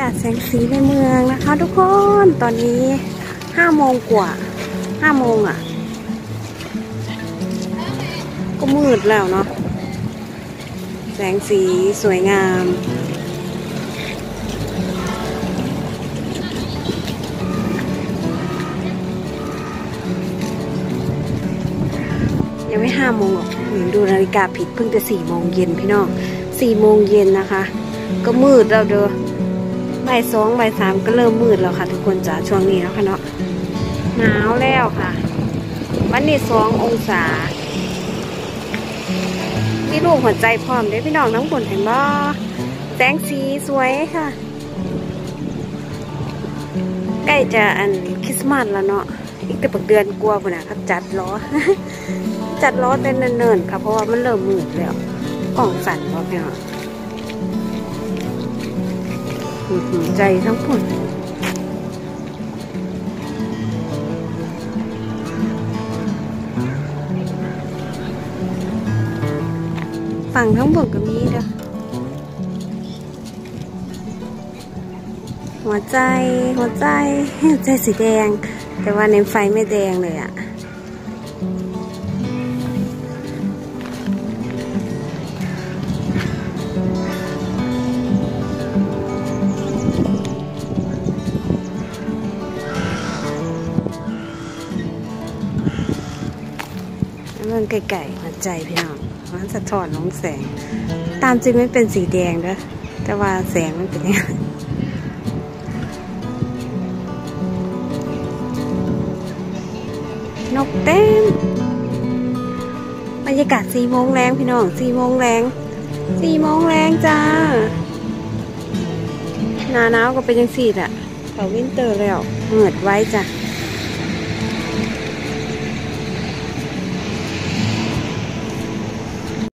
ากาศแสงสีในเมืองนะคะทุกคนตอนนี้5 โมงกว่า5 โมงอ่ะก็มืดแล้วเนาะแสงสีสวยงามยังไม่5 โมงหรอกหนูดูนาฬิกาผิดเพิ่งจะ4 โมงเย็นพี่น้อง4 โมงเย็นนะคะก็มืดแล้วเด้อบ่าย 2 บ่าย 3ก็เริ่มมืดแล้วค่ะทุกคนจ้าช่วงนี้แล้วค่ะเนาะหนาวแล้วค่ะวันนี้2 องศามีรูปหัวใจพร้อมเด้พี่น้องทั้งบนเห็นบ่แสงสีสวยค่ะใกล้จะคริสต์มาสแล้วเนาะอีกแต่เดือนกว่าพุ่นน่ะครับจัดล้อ จัดล้อเต้นเนินๆค่ะเพราะว่ามันเริ่มมืดแล้วกล่องสั่นบ่พี่น้องใจทั้งหมดฝั่งทั้งหมดก็มีเด้อหัวใจสีแดงแต่ว่าในไฟไม่แดงเลยอ่ะมันไก่หัวใจพี่น้องมันสะท้อนลงแสงตามจริงไม่เป็นสีแดงนะแต่ว่าแสงมันเป็นอย่างนี้นกเต็มบรรยากาศ4 โมงแรงพี่น้อง4 โมงแรงจ้าหน้าหนาวก็เป็นยังสี่แหละเขาวินเตอร์แล้วเหมือดไว้จ้ะ